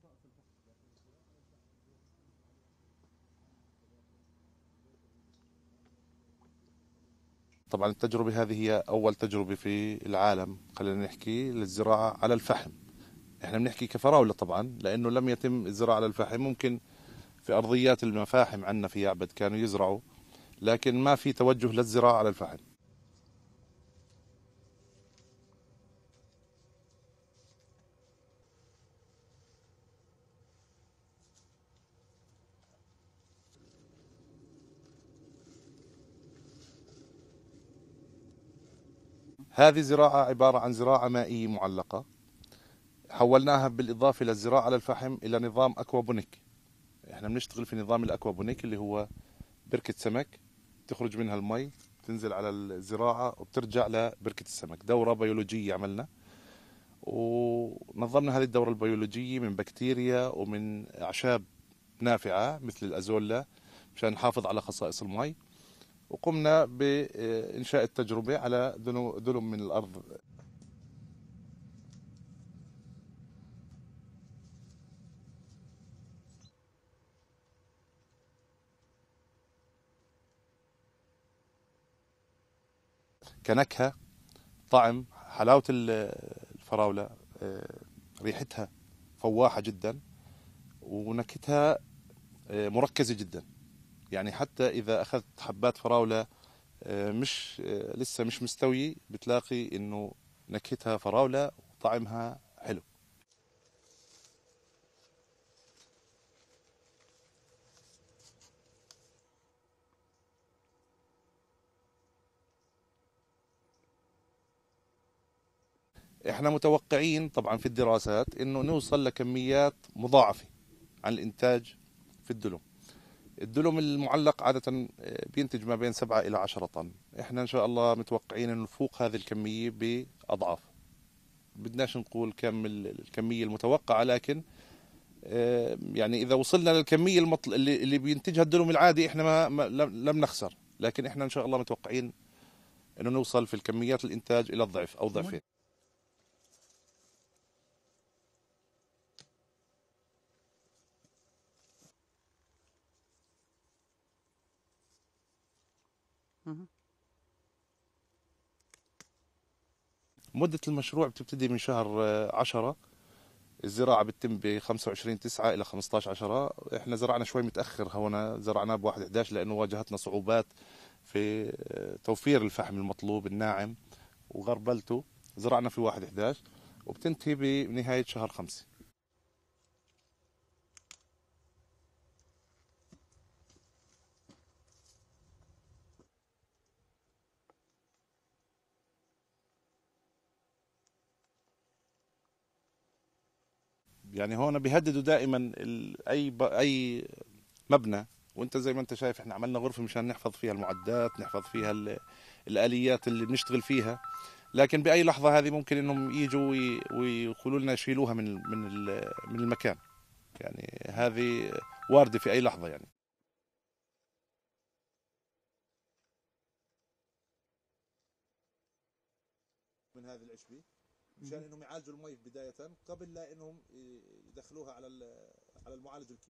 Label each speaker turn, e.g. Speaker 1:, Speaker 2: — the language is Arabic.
Speaker 1: طبعا التجربة هذه هي أول تجربة في العالم، خلينا نحكي، للزراعة على الفحم. احنا بنحكي كفراولة طبعا، لأنه لم يتم الزراعة على الفحم. ممكن في أرضيات المفاحم عندنا في يعبد كانوا يزرعوا، لكن ما في توجه للزراعة على الفحم. هذه زراعة عبارة عن زراعة مائية معلقة، حولناها بالإضافة للزراعة على الفحم إلى نظام أكوابونيك. احنا بنشتغل في نظام الأكوابونيك اللي هو بركة سمك، تخرج منها المي، تنزل على الزراعة وبترجع لبركة السمك. دورة بيولوجية عملنا، ونظمنا هذه الدورة البيولوجية من بكتيريا ومن أعشاب نافعة مثل الأزولا مشان نحافظ على خصائص المي. وقمنا بإنشاء التجربة على دلم من الأرض. كنكهة، طعم، حلاوة الفراولة، ريحتها فواحة جدا، ونكهتها مركزة جدا. يعني حتى إذا أخذت حبات فراولة مش لسه مش مستوي، بتلاقي إنه نكهتها فراولة وطعمها حلو. احنا متوقعين طبعا في الدراسات انه نوصل لكميات مضاعفة عن الانتاج في الدلم. الدلم المعلق عادة بينتج ما بين 7 إلى 10 طن. احنا إن شاء الله متوقعين أن نفوق هذه الكمية بأضعاف. بدناش نقول كم الكمية المتوقعة، لكن يعني إذا وصلنا للكمية اللي بينتجها الدلم العادي، احنا لم نخسر. لكن احنا إن شاء الله متوقعين أنه نوصل في الكميات الإنتاج إلى الضعف أو ضعفين.
Speaker 2: مهم.
Speaker 1: مدة المشروع بتبتدي من شهر 10. الزراعة بتتم ب 25/9 إلى 15/10. إحنا زرعنا شوي متأخر، هنا زرعناه ب 1/11 لأنه واجهتنا صعوبات في توفير الفحم المطلوب الناعم وغربلته. زرعنا في 1/11 وبتنتهي بنهاية شهر 5. يعني هون بيهددوا دائما أي مبنى. وانت زي ما انت شايف احنا عملنا غرفة مشان نحفظ فيها المعدات، نحفظ فيها الآليات اللي بنشتغل فيها. لكن بأي لحظة هذه ممكن انهم يجوا ويقولوا لنا شيلوها من المكان. يعني هذه واردة في أي لحظة يعني. من هذه العشبة مشان
Speaker 2: مهم.
Speaker 1: انهم يعالجوا المي بداية قبل لا انهم يدخلوها على المعالج الكيميائي.